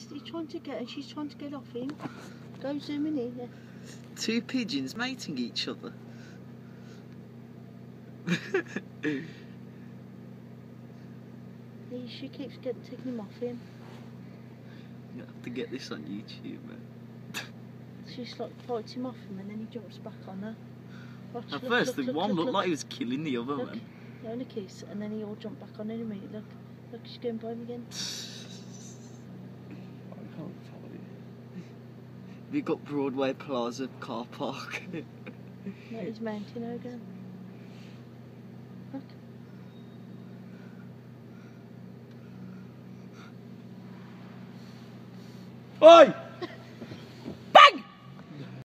he's trying to get, and she's trying to get off him. Go zooming in. Yeah. Two pigeons mating each other. She keeps taking him off him. You have to get this on YouTube, man. She's like fights him off him, and then he jumps back on her. Watch, At first, the one looked like he was killing the other, look. man. Yeah, and a kiss, and then he all jumped back on her in a minute. Look, she's going by him again. I can't follow you. We got Broadway Plaza car park. No, he's mounting her again. Look. Oi!